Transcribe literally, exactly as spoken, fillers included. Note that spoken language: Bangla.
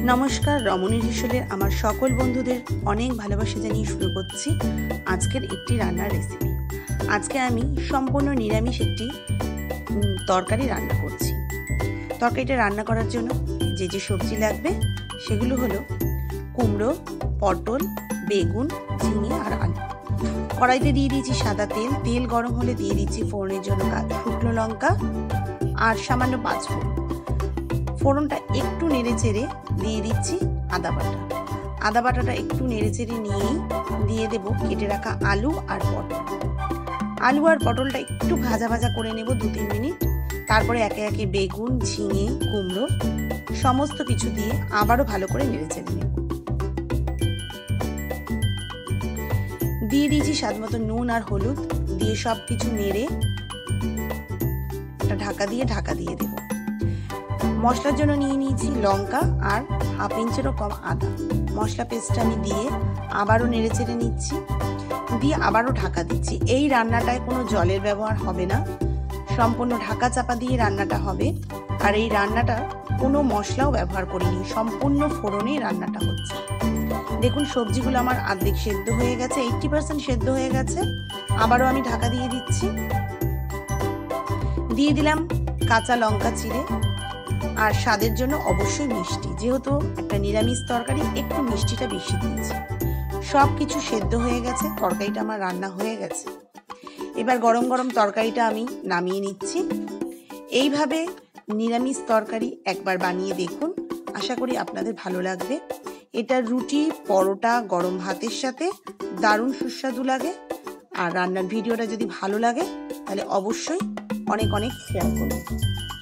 নমস্কার, রমণীর হিসেলের আমার সকল বন্ধুদের অনেক ভালোবাসা জানিয়ে শুরু করছি আজকের একটি রান্নার রেসিপি। আজকে আমি সম্পূর্ণ নিরামিষ একটি তরকারি রান্না করছি। তরকারিটা রান্না করার জন্য যে যে সবজি লাগবে সেগুলো হলো কুমড়ো, পটল, বেগুন, ঝিঙে আর আলু। কড়াইতে দিয়ে দিয়েছি সাদা তেল। তেল গরম হলে দিয়ে দিচ্ছি ফোড়নের জন্য শুকনো লঙ্কা আর সামান্য পাঁচ ফোড়ন। ফোড়নটা একটু নেড়ে চেড়ে দিয়ে দিচ্ছি আদা বাটা। আদা বাটাটা একটু নেড়ে চেড়ে নিয়েই দিয়ে দেব কেটে রাখা আলু আর পটল। আলু আর পটলটা একটু ভাজা ভাজা করে নেব দু তিন মিনিট। তারপরে একে একে বেগুন, ঝিঙে, কুমড়ো সমস্ত কিছু দিয়ে আবারও ভালো করে নেড়ে চেড়ে নেব। দিয়ে দিয়েছি স্বাদ মতো নুন আর হলুদ, দিয়ে সব কিছু নেড়ে একটা ঢাকা দিয়ে ঢাকা দিয়ে দেব। মশলার জন্য নিয়ে নিয়েছি লঙ্কা আর হাফ ইঞ্চেরও কম আদা। মশলা পেস্টটা আমি দিয়ে আবারও নেড়ে চেড়ে নিচ্ছি, দিয়ে আবারও ঢাকা দিচ্ছি। এই রান্নাটায় কোনো জলের ব্যবহার হবে না, সম্পূর্ণ ঢাকা চাপা দিয়ে রান্নাটা হবে। আর এই রান্নাটা কোনো মশলাও ব্যবহার করিনি, সম্পূর্ণ ফোড়নেই রান্নাটা হচ্ছে। দেখুন সবজিগুলো আমার অর্ধেক সেদ্ধ হয়ে গেছে, এইটটি পার্সেন্ট সেদ্ধ হয়ে গেছে। আবারও আমি ঢাকা দিয়ে দিচ্ছি। দিয়ে দিলাম কাঁচা লঙ্কা চিড়ে, আর স্বাদের জন্য অবশ্যই মিষ্টি, যেহেতু একটা নিরামিষ তরকারি একটু মিষ্টিটা বেশি দিয়েছি। সব কিছু সেদ্ধ হয়ে গেছে, তরকারিটা আমার রান্না হয়ে গেছে। এবার গরম গরম তরকারিটা আমি নামিয়ে নিচ্ছি। এইভাবে নিরামিষ তরকারি একবার বানিয়ে দেখুন, আশা করি আপনাদের ভালো লাগবে। এটা রুটি, পরোটা, গরম ভাতের সাথে দারুণ সুস্বাদু লাগে। আর রান্নার ভিডিওটা যদি ভালো লাগে তাহলে অবশ্যই অনেক অনেক শেয়ার করুন।